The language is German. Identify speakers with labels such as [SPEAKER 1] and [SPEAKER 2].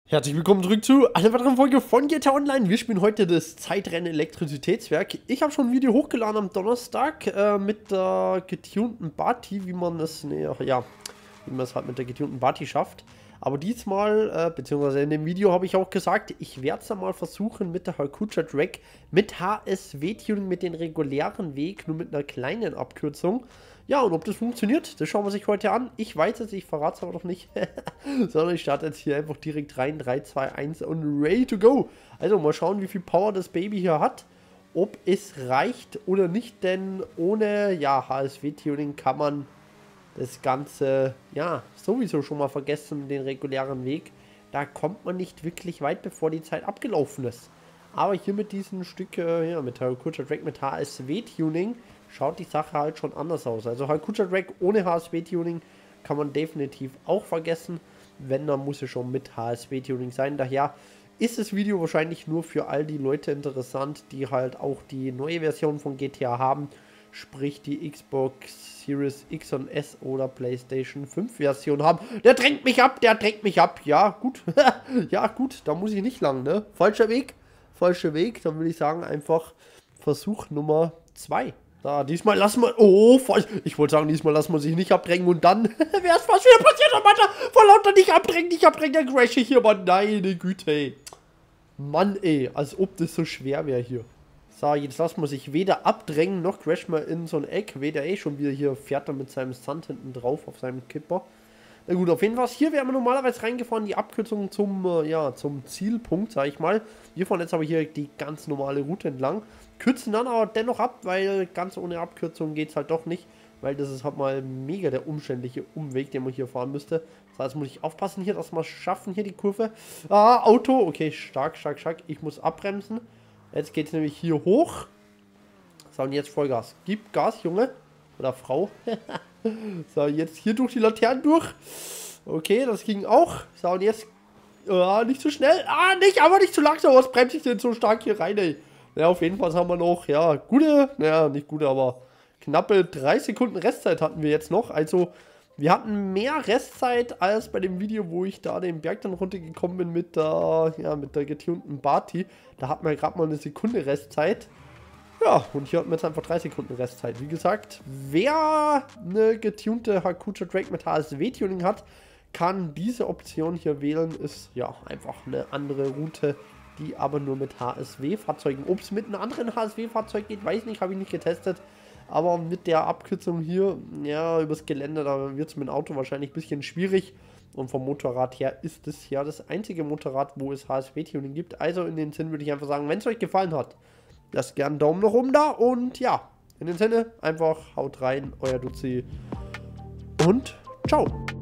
[SPEAKER 1] Herzlich willkommen zurück zu einer weiteren Folge von GTA Online. Wir spielen heute das Zeitrennen Elektrizitätswerk. Ich habe schon ein Video hochgeladen am Donnerstag mit der getunten Bati, wie man es halt mit der getunten Bati schafft. Aber diesmal, beziehungsweise in dem Video habe ich auch gesagt, ich werde es dann mal versuchen mit der Hakucha Drag, mit HSW-Tuning, mit dem regulären Weg, nur mit einer kleinen Abkürzung. Ja, und ob das funktioniert, das schauen wir sich heute an. Ich weiß es, ich verrate es aber noch nicht. Sondern ich starte jetzt hier einfach direkt rein. 3, 2, 1 und ready to go. Also mal schauen, wie viel Power das Baby hier hat. Ob es reicht oder nicht, denn ohne HSW-Tuning kann man das Ganze sowieso schon mal vergessen, den regulären Weg. Da kommt man nicht wirklich weit, bevor die Zeit abgelaufen ist. Aber hier mit diesem Stück, mit Hakucha Drag mit HSW-Tuning, schaut die Sache halt schon anders aus. Also Hakucha Drag ohne HSW-Tuning kann man definitiv auch vergessen. Wenn, dann muss es schon mit HSW-Tuning sein. Daher ist das Video wahrscheinlich nur für all die Leute interessant, die halt auch die neue Version von GTA haben. Sprich die Xbox Series X und S oder PlayStation 5 Version haben. Der drängt mich ab, der drängt mich ab. Ja, gut. Ja, gut, da muss ich nicht lang, ne? Falscher Weg. Dann würde ich sagen, einfach Versuch Nummer 2. Da, diesmal lassen wir... Oh, falsch. Ich wollte sagen, diesmal lassen wir sich nicht abdrängen und dann wäre es fast wieder passiert. Oh Mann, vor lauter nicht abdrängen, dann crash ich hier. Mann, meine Güte, ey. Mann, ey, als ob das so schwer wäre hier. So, jetzt lassen wir sich weder abdrängen, noch crasht man in so ein Eck. Weder schon wieder hier fährt er mit seinem Stunt hinten drauf auf seinem Kipper. Na gut, auf jeden Fall, hier wären wir normalerweise reingefahren, die Abkürzung zum Zielpunkt, sag ich mal. Wir fahren jetzt aber hier die ganz normale Route entlang. Kürzen dann aber dennoch ab, weil ganz ohne Abkürzung geht es halt doch nicht. Weil das ist halt mal mega der umständliche Umweg, den man hier fahren müsste. Das heißt, muss ich aufpassen hier, dass wir es schaffen, hier die Kurve. Ah, Auto, okay, stark. Ich muss abbremsen. Jetzt geht es nämlich hier hoch. So, und jetzt Vollgas. Gib Gas, Junge. Oder Frau. So, jetzt hier durch die Laternen durch. Okay, das ging auch. So, und jetzt... nicht zu schnell. Aber nicht zu langsam. Was bremse ich denn so stark hier rein, ey? Ja, auf jeden Fall haben wir noch, nicht gute, aber knappe 3 Sekunden Restzeit hatten wir jetzt noch. Also, wir hatten mehr Restzeit als bei dem Video, wo ich da den Berg dann runtergekommen bin mit der getunten Bati. Da hatten wir gerade mal eine Sekunde Restzeit. Ja, und hier hatten wir jetzt einfach 3 Sekunden Restzeit. Wie gesagt, wer eine getunte Hakucha Drag mit HSW-Tuning hat, kann diese Option hier wählen. Ist ja einfach eine andere Route, die aber nur mit HSW-Fahrzeugen. Ob es mit einem anderen HSW-Fahrzeug geht, weiß nicht, habe ich nicht getestet. Aber mit der Abkürzung hier, ja, übers Gelände, da wird es mit dem Auto wahrscheinlich ein bisschen schwierig. Und vom Motorrad her ist es ja das einzige Motorrad, wo es HSW-Tuning gibt. Also in den Sinn würde ich einfach sagen, wenn es euch gefallen hat, lasst gerne einen Daumen nach oben da. Und ja, in den Sinne, einfach haut rein, euer Duzi. Und ciao.